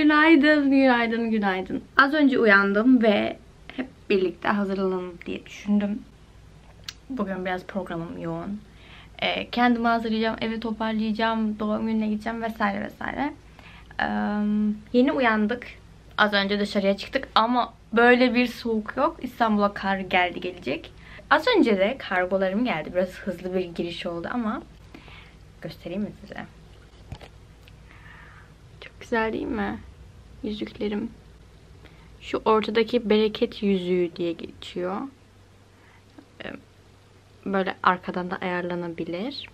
günaydın, günaydın, günaydın. Az önce uyandım ve hep birlikte hazırlanalım diye düşündüm. Bugün biraz programım yoğun. Kendimi hazırlayacağım, evi toparlayacağım, doğum gününe gideceğim vesaire vesaire. Yeni uyandık. Az önce dışarıya çıktık ama böyle bir soğuk yok. İstanbul'a kar geldi gelecek. Az önce de kargolarım geldi. Biraz hızlı bir giriş oldu ama göstereyim mi size? Çok güzel değil mi? Yüzüklerim. Şu ortadaki bereket yüzüğü diye geçiyor. Böyle arkadan da ayarlanabilir.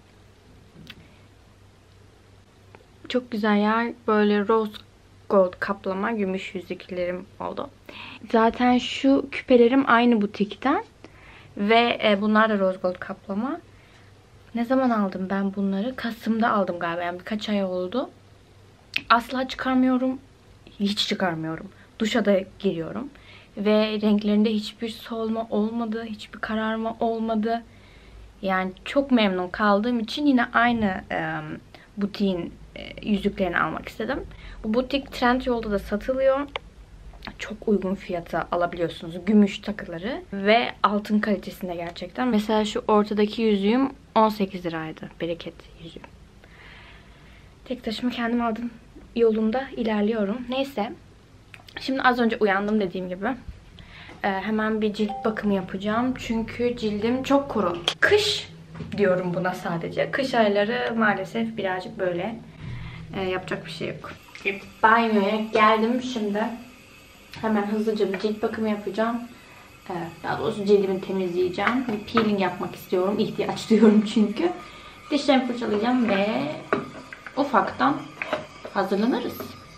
Çok güzel yer. Böyle rose gold kaplama gümüş yüzüklerim oldu. Zaten şu küpelerim aynı butikten. Ve bunlar da rose gold kaplama. Ne zaman aldım ben bunları? Kasım'da aldım galiba. Yani birkaç ay oldu. Asla çıkarmıyorum. Hiç çıkarmıyorum. Duşa da giriyorum. Ve renklerinde hiçbir solma olmadı. Hiçbir kararma olmadı. Yani çok memnun kaldığım için yine aynı butiğin yüzüklerini almak istedim. Bu butik Trendyol'da da satılıyor. Çok uygun fiyata alabiliyorsunuz. Gümüş takıları ve altın kalitesinde gerçekten. Mesela şu ortadaki yüzüğüm 18 liraydı. Bereket yüzüğüm. Tek taşıma kendim aldım. Yolunda ilerliyorum. Neyse. Şimdi az önce uyandım dediğim gibi. Hemen bir cilt bakımı yapacağım. Çünkü cildim çok kuru. Kış diyorum buna sadece. Kış ayları maalesef birazcık böyle. Yapacak bir şey yok. Banyoya geldim şimdi. Hemen hızlıca bir cilt bakımı yapacağım. Daha doğrusu cildimi temizleyeceğim. Bir peeling yapmak istiyorum. İhtiyaç duyuyorum çünkü. Dişlerimi fırçalayacağım ve ufaktan hazırlanırız.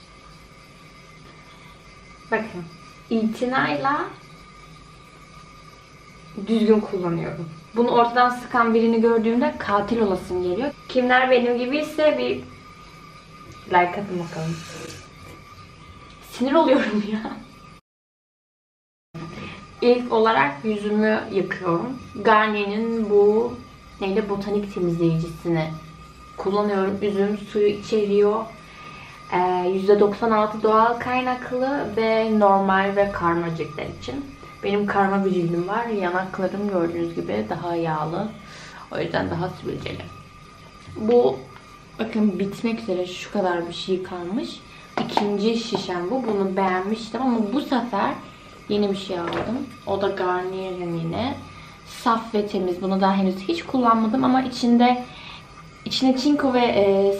Bakın. İtinayla düzgün kullanıyorum. Bunu ortadan sıkan birini gördüğümde katil olasım geliyor. Kimler benim gibiyse bir like atın bakalım. Sinir oluyorum ya. İlk olarak yüzümü yıkıyorum. Garnier'in bu botanik temizleyicisini kullanıyorum. Üzüm suyu içeriyor. %96 doğal kaynaklı ve normal ve karma ciltler için. Benim karma bir cildim var. Yanaklarım gördüğünüz gibi daha yağlı. O yüzden daha sivilceli. Bu bakın bitmek üzere, şu kadar bir şey kalmış. İkinci şişem bu. Bunu beğenmiştim ama bu sefer yeni bir şey aldım. O da Garnier'in yine. Saf ve temiz. Bunu daha henüz hiç kullanmadım ama içine çinko ve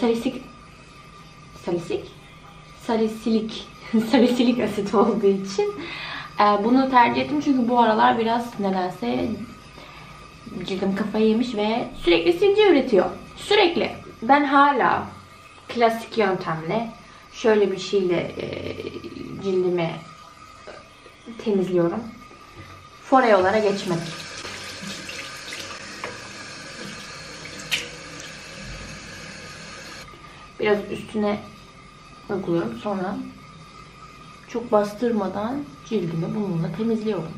salisilik asit olduğu için bunu tercih ettim. Çünkü bu aralar biraz nedense cildim kafayı yemiş ve sürekli sivilce üretiyor. Sürekli. Ben hala klasik yöntemle şöyle bir şeyle cildimi temizliyorum. Foreolara geçmedim. Biraz üstüne uyguluyorum. Sonra çok bastırmadan cildimi bununla temizliyorum.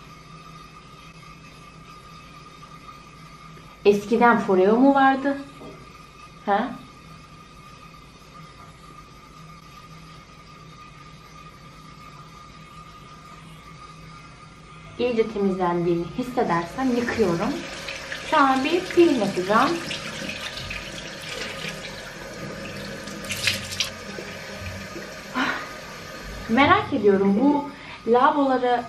Eskiden Foreo mu vardı? Ha? İyice temizlendiğini hissedersem yıkıyorum. Sonra bir peeling yapacağım. Merak ediyorum, bu lavaboları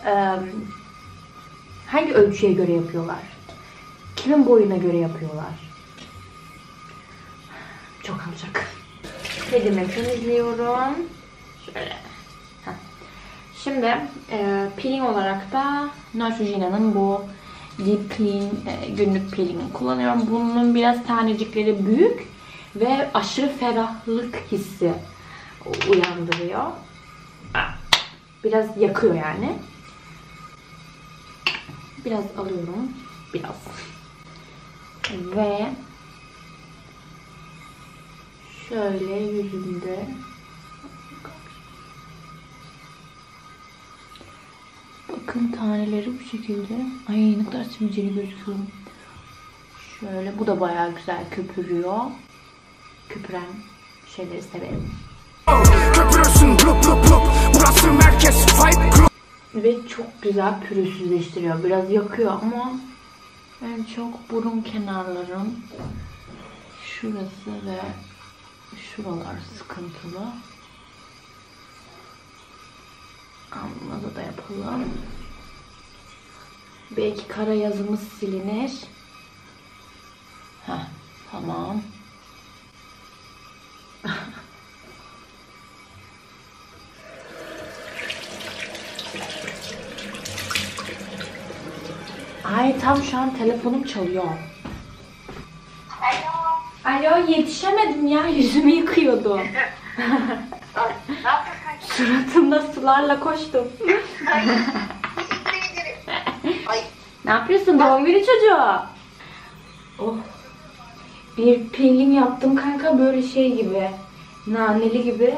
hangi ölçüye göre yapıyorlar? Kimin boyuna göre yapıyorlar? Çok alacak. Kedimi temizliyorum. Şöyle. Şimdi peeling olarak da Neutrogena'nın bu Deep Clean günlük peelingini kullanıyorum. Bunun biraz tanecikleri büyük ve aşırı ferahlık hissi uyandırıyor. Biraz yakıyor yani. Biraz alıyorum. Biraz. Ve şöyle yüzümde bakın taneleri bu şekilde. Ay ne kadar sivilceli gözüküyorum. Şöyle, bu da bayağı güzel köpürüyor. Köpüren şeyleri severim. Ve çok güzel pürüzsüzleştiriyor. Biraz yakıyor ama en çok burun kenarlarım, şurası ve şuralar sıkıntılı. Alnımıza da yapalım. Belki kara yazımız silinir. Heh, tamam. Ay tam şu an telefonum çalıyor. Alo yetişemedim ya, yüzümü yıkıyordum. Suratımda sularla koştum. Ne yapıyorsun, doğum günü çocuğu? Oh. Bir peeling yaptım kanka, böyle şey gibi. Naneli gibi.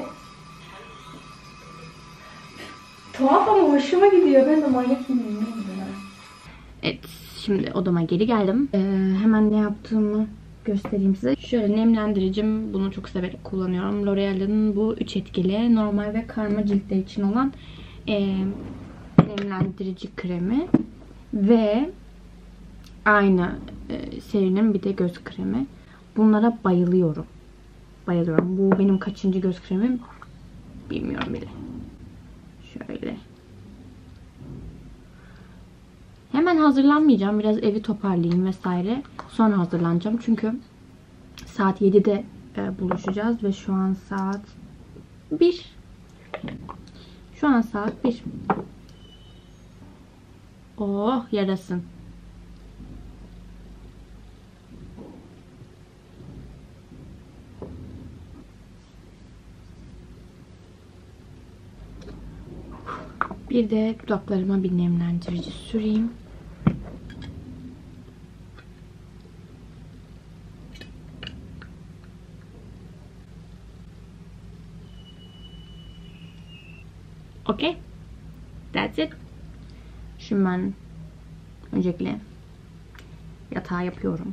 Tuhaf ama hoşuma gidiyor. Ben de manyak mıyım? Evet, şimdi odama geri geldim. Hemen ne yaptığımı göstereyim size. Şöyle nemlendiricim. Bunu çok severek kullanıyorum. L'Oreal'ın bu 3 etkili normal ve karma ciltler için olan nemlendirici kremi. Ve aynı serinin bir de göz kremi. Bunlara bayılıyorum. Bayılıyorum. Bu benim kaçıncı göz kremim bilmiyorum bile. Şöyle. Hemen hazırlanmayacağım. Biraz evi toparlayayım vesaire. Sonra hazırlanacağım. Çünkü saat 7'de buluşacağız ve şu an saat 1. Şu an saat 1. Oh yarasın. Bir de dudaklarıma bir nemlendirici süreyim. Okay. That's it. Şimdi ben öncelikle yatağı yapıyorum.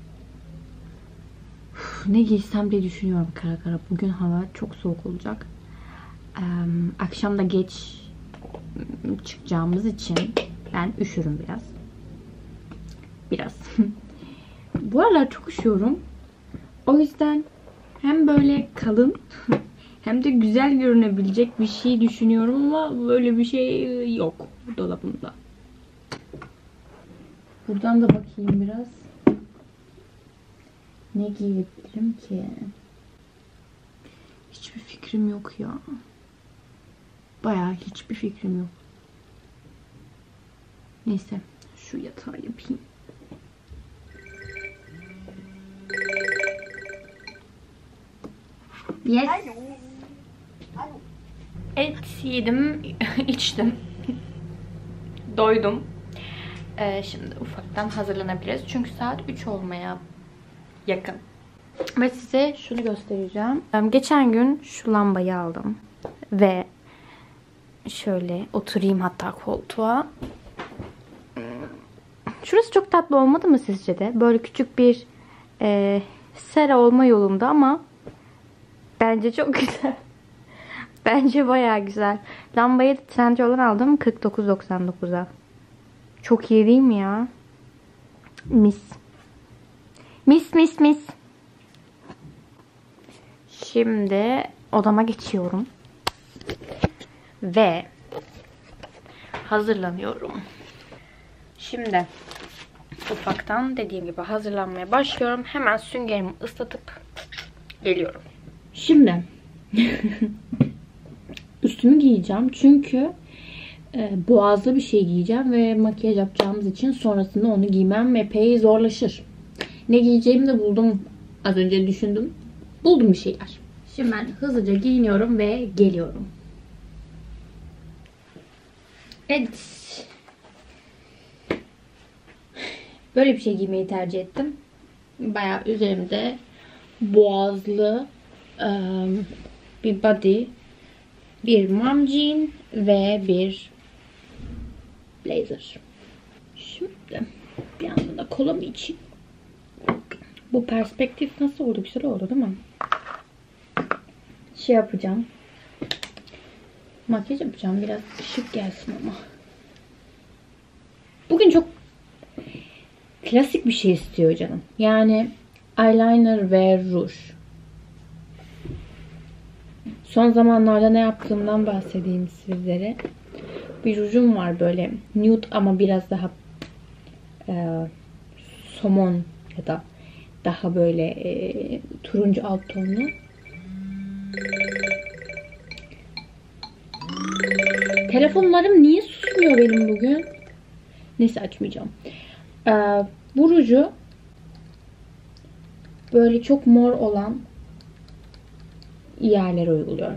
Ne giysem diye düşünüyorum kara kara. Bugün hava çok soğuk olacak. Akşam da geç çıkacağımız için ben üşürüm biraz. Biraz. Bu aralar çok üşüyorum. O yüzden hem böyle kalın hem de güzel görünebilecek bir şey düşünüyorum ama böyle bir şey yok dolabımda. Buradan da bakayım biraz. Ne giyebilirim ki? Hiçbir fikrim yok ya. Bayağı hiçbir fikrim yok. Neyse. Şu yatağı yapayım. Yes. Et yedim, içtim. Doydum. Şimdi ufaktan hazırlanabiliriz. Çünkü saat 3 olmaya yakın. Ve size şunu göstereceğim. Geçen gün şu lambayı aldım. Ve şöyle oturayım hatta koltuğa. Şurası çok tatlı olmadı mı sizce de? Böyle küçük bir sera olma yolunda ama bence çok güzel. Bence bayağı güzel. Lambayı Trendyol'dan aldım 49.99'a. Çok iyi değil mi ya? Mis. Mis mis mis. Şimdi odama geçiyorum. Ve hazırlanıyorum. Şimdi ufaktan dediğim gibi hazırlanmaya başlıyorum. Hemen süngerimi ıslatıp geliyorum. Şimdi üstümü giyeceğim. Çünkü boğazlı bir şey giyeceğim ve makyaj yapacağımız için sonrasında onu giymem epey zorlaşır. Ne giyeceğimi de buldum. Az önce düşündüm. Buldum bir şeyler. Şimdi ben hızlıca giyiniyorum ve geliyorum. Evet. Böyle bir şey giymeyi tercih ettim. Bayağı üzerimde boğazlı bir body, bir mom jean ve bir blazer. Şimdi bir yandan da kolamı içeyim. Bu perspektif nasıl oldu? Güzel oldu değil mi? şey yapacağım. Makyaj yapacağım. Biraz ışık gelsin ama. Bugün çok klasik bir şey istiyor canım. Yani eyeliner ve ruj. Son zamanlarda ne yaptığımdan bahsedeyim sizlere. Bir rujum var böyle nude ama biraz daha somon ya da daha böyle turuncu alt tonlu. Telefonlarım niye susmuyor benim bugün? Neyse açmayacağım. Bu ruju böyle çok mor olan yerlere uyguluyorum.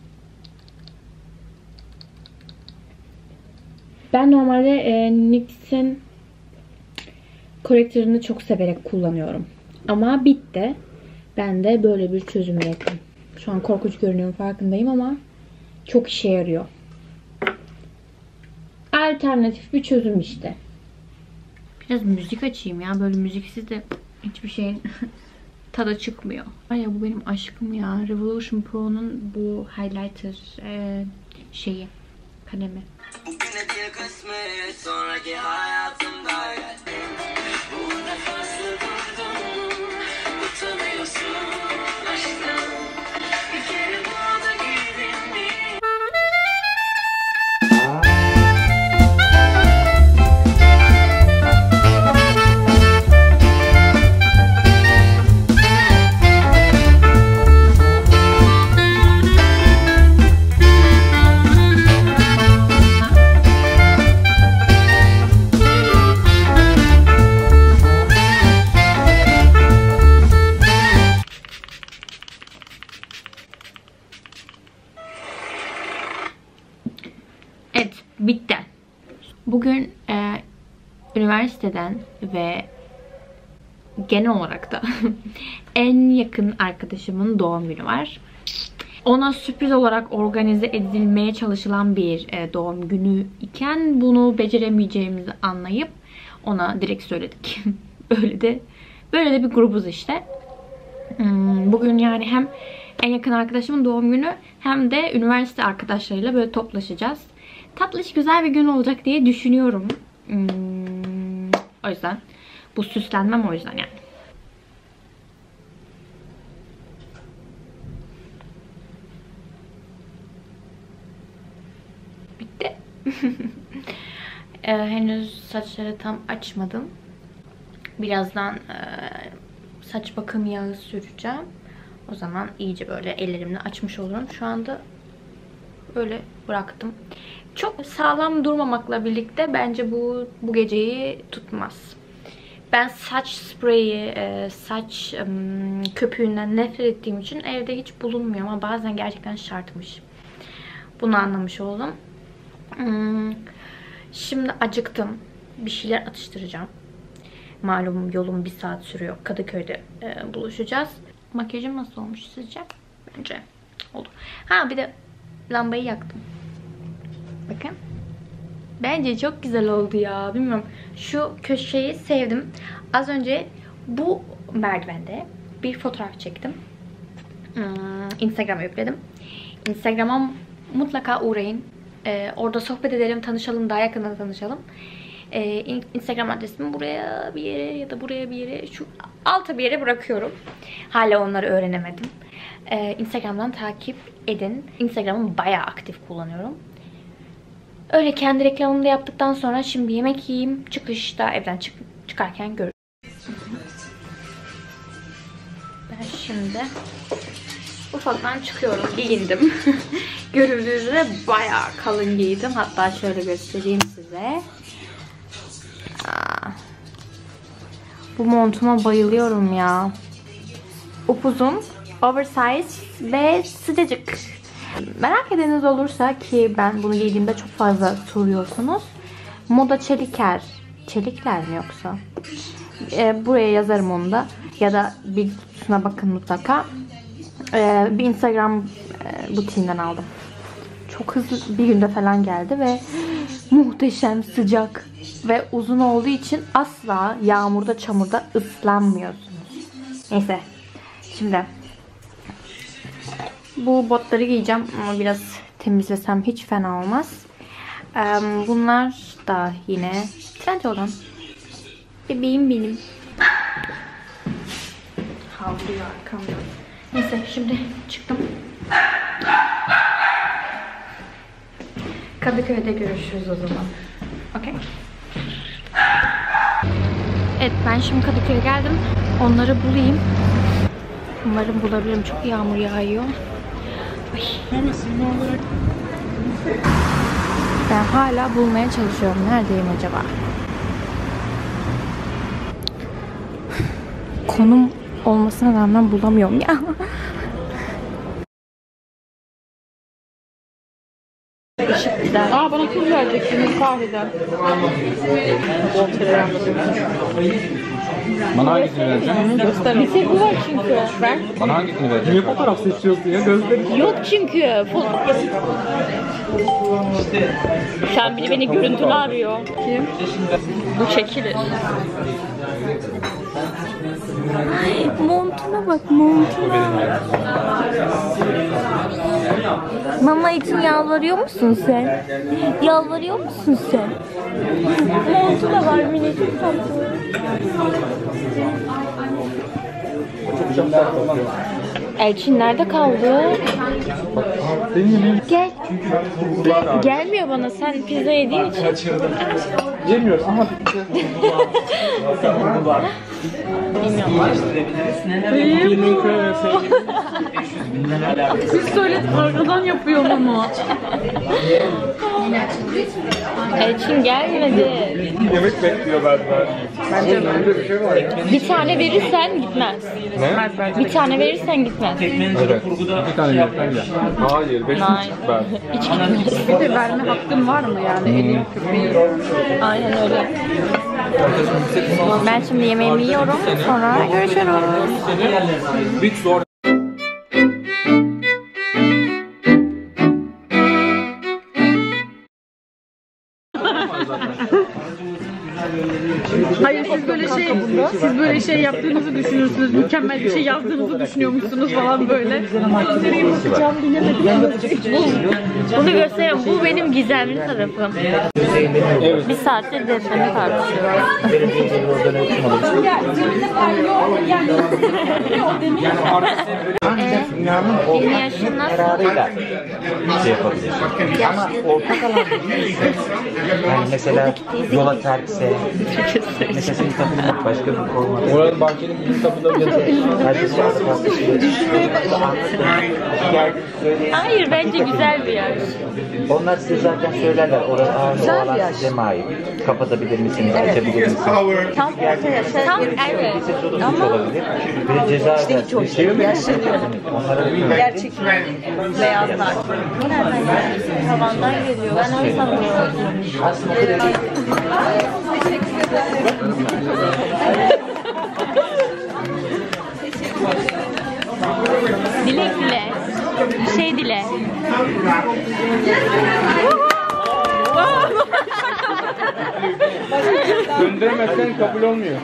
Ben normalde NYX'in korektörünü çok severek kullanıyorum. Ama bitti. Ben de böyle bir çözüm ürettim. Şu an korkunç görünüyorum farkındayım ama çok işe yarıyor. Alternatif bir çözüm işte. Biraz müzik açayım ya. Böyle müziksiz de hiçbir şeyin tadı çıkmıyor. Ay ya, bu benim aşkım ya. Revolution Pro'nun bu highlighter şeyi. Kalemi. Bugüne bir kısmet, sonraki hayatımda geldin. Bu nefesi durdum, utanıyorsun aşkım. Bir kere burada girdin mi? Evet, bitti. Bugün üniversiteden ve genel olarak da en yakın arkadaşımın doğum günü var. Ona sürpriz olarak organize edilmeye çalışılan bir doğum günü iken bunu beceremeyeceğimizi anlayıp ona direkt söyledik. Böyle de bir grubuz işte. Bugün yani hem en yakın arkadaşımın doğum günü hem de üniversite arkadaşlarıyla böyle toplaşacağız. Tatlış güzel bir gün olacak diye düşünüyorum. O yüzden bu süslenmem o yüzden yani. Bitti. Henüz saçları tam açmadım. Birazdan saç bakım yağı süreceğim. O zaman iyice böyle ellerimle açmış olurum. Şu anda böyle bıraktım. Çok sağlam durmamakla birlikte bence bu geceyi tutmaz. Ben saç spreyi, saç köpüğünden nefret ettiğim için evde hiç bulunmuyor ama bazen gerçekten şartmış. Bunu anlamış oldum. Şimdi acıktım. Bir şeyler atıştıracağım. Malum yolum 1 saat sürüyor. Kadıköy'de buluşacağız. Makyajım nasıl olmuş sizce? Bence oldu. Ha, bir de lambayı yaktım. Bakın. Bence çok güzel oldu ya. Bilmiyorum. Şu köşeyi sevdim. Az önce bu merdivende bir fotoğraf çektim. Instagram'a yükledim. Instagram'a mutlaka uğrayın. Orada sohbet edelim, tanışalım, daha yakından tanışalım. Instagram adresimi buraya bir yere ya da buraya bir yere, şu alta bir yere bırakıyorum. Hala onları öğrenemedim. Instagram'dan takip edin. Instagram'ı bayağı aktif kullanıyorum. Öyle kendi reklamımı da yaptıktan sonra şimdi yemek yiyeyim. Çıkışta evden çıkarken görürüz. Ben şimdi ufaktan çıkıyorum. Giyindim. Görüldüğü üzere bayağı kalın giydim. Hatta şöyle göstereyim size. Bu montuma bayılıyorum ya. Upuzun, oversize ve sıcacık. Merak edeniniz olursa, ki ben bunu giydiğimde çok fazla soruyorsunuz. Moda Çeliker. Çelikler mi yoksa? Buraya yazarım onu da. Ya da bir şuna bakın mutlaka. Bir Instagram butiğinden aldım. Çok hızlı bir günde falan geldi ve muhteşem, sıcak ve uzun olduğu için asla yağmurda, çamurda ıslanmıyorsunuz. Neyse. Şimdi Bu botları giyeceğim ama biraz temizlesem hiç fena olmaz. Bunlar da yine Trendyol'dan. Bebeğim benim. Havlıyor arkamda. Neyse şimdi çıktım. Kadıköy'de görüşürüz o zaman. Okey. Evet, ben şimdi Kadıköy'e geldim. Onları bulayım. Umarım bulabilirim. Çok yağmur yağıyor. Ay. Ben hala bulmaya çalışıyorum. Neredeyim acaba? Konum olmasına rağmen bulamıyorum ya. Aa, bana tuz vereceksiniz kahveden. Bana hangisini vereceksin? Bir tek bu var çünkü. Ben. Bana hangisini vereceksin? Niye fotoğraf seçiyorsun ya? Gözleri. Yok çünkü. Sen biri beni görüntülü arıyor. Kim? Bu çekilir. Ay, montuna bak, montuna. Mama için yalvarıyor musun sen? Yalvarıyor musun sen? Montu da var, minicik tatlı. Elçin nerede kaldı? Gel. Gelmiyor bana, sen pizza yediğin için. Yemiyoruz ama Siz söyledin, arkadan yapıyor onu. Elçin gelmedi. yemek bekliyor benden. Bir tane verirsen gitmez. Ne? Bir tane verirsen gitmez. Evet. Bir tane yerden gel. Hayır, 5,5 ben. Hiç gitmez. Bir de verme hakkın var mı yani? Elin köpeği. Aynen öyle. Ben şimdi yemeğimi yiyorum. Sonra görüşürüz. Hiç zor. Hayır, siz böyle şey yaptığınızı düşünürsünüz. Mükemmel bir şey yazdığınızı düşünüyormuşsunuz falan böyle. Nereye bakacağım bilemedim. Bunu göstereyim. Bu benim gizemli tarafım. Evet. Bir saattir depremi tartışıyoruz. Yeni yaşın nasıl? kararıyla şey yapabilirsin. Ama ortak alan değilse, yani mesela yola terkse, mesela senin tapınmak başka bir koruma. Oranın bahçenin bilim tapınağı yazıyor. Herkes farklı farklı Hayır, bence güzel bir yer. Onlar size zaten söylerler. Orası o alan size mi ait? Kapatabilir misiniz? Açabilir misiniz? Tam ortaya. Tam evet. Bir ses olabilir. Bir ceza eder. Bir şey mi? Onlara Gerçek beyazlar. Bu nereden geliyor? Tavandan geliyor. Ben o yüzden aslında o kadar dilek dile. Bir şey dile. Gönderemezsen kabul olmuyor.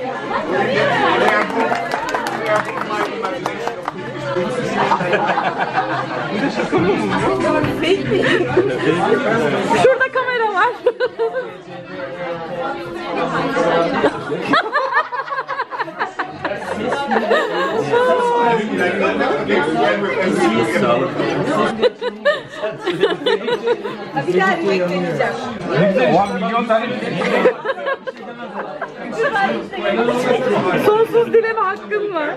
Şurada kamera var. Bir daha beklemeyeceğim. 10 milyon tane Sonsuz dileme hakkın var.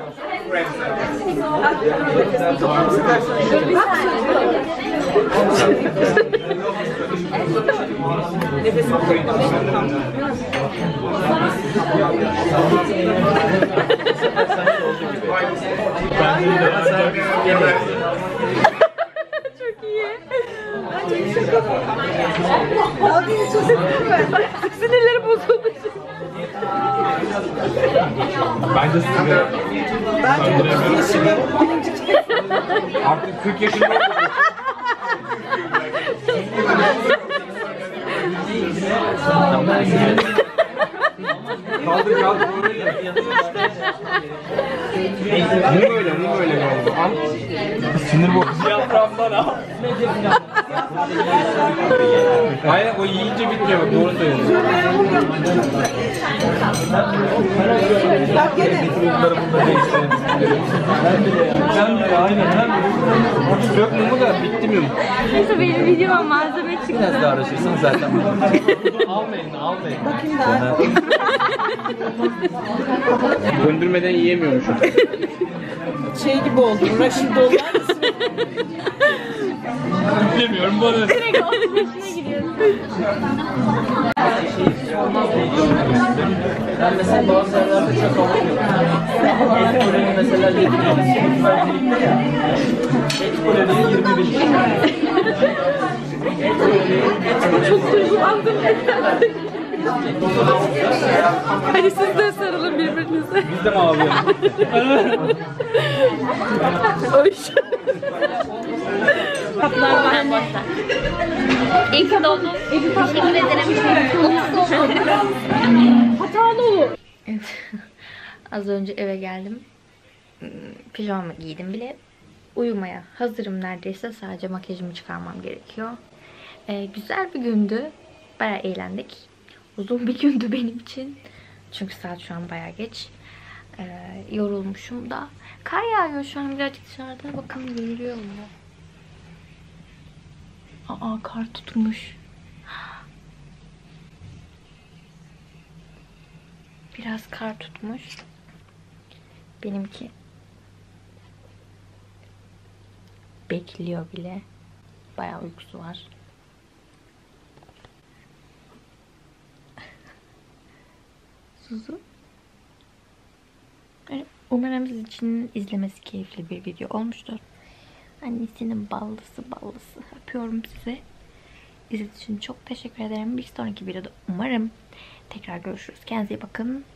Çok iyi. Sinirleri bozuldu. Bence size. Artık 40 yaşında oldu. Kaldır kaldır böyle. Bu böyle oldu. Al. Sinir bozucu yaptı. Aynen o yiyince bitmiyor bak doğru söylüyorsun. Bak gene. Bunları sen bile aynen. Yok mu da bitti mi? Neyse benim videoma malzeme çıktı. Biraz daha uğraşırsan zaten. Almayın. Bakayım daha. Döndürmeden yiyemiyormuşum. Şey gibi oldu. Raşit dolar mısın? Bilmiyorum bana. Direkt 35'ine giriyorsun. Ben mesela bazı yerlerde çok alamıyorum. Et kuleni mesela 7 bin. Et kuleni 20 bin. Çok duygulandım. Hadi siz de sarılın birbirinize. Biz de mi ağlıyoruz? Kaplar var. İyi ki doğdun. Teşekkür ederim. Hatalı olur. Evet. Az önce eve geldim. Pijama giydim bile. Uyumaya hazırım neredeyse. Sadece makyajımı çıkarmam gerekiyor. Güzel bir gündü. Bayağı eğlendik. Uzun bir gündü benim için. Çünkü saat şu an bayağı geç. Yorulmuşum da. Kar yağıyor şu an birazcık dışarıda. Bakın geliyor mu? Aa, kar tutmuş. Biraz kar tutmuş. Benimki bekliyor bile. Bayağı uykusu var. Suzu. Umarım sizin için izlemesi keyifli bir video olmuştur. Annesinin ballısı. Öpüyorum sizi. İzlediğiniz için çok teşekkür ederim. Bir sonraki videoda umarım tekrar görüşürüz. Kendinize iyi bakın.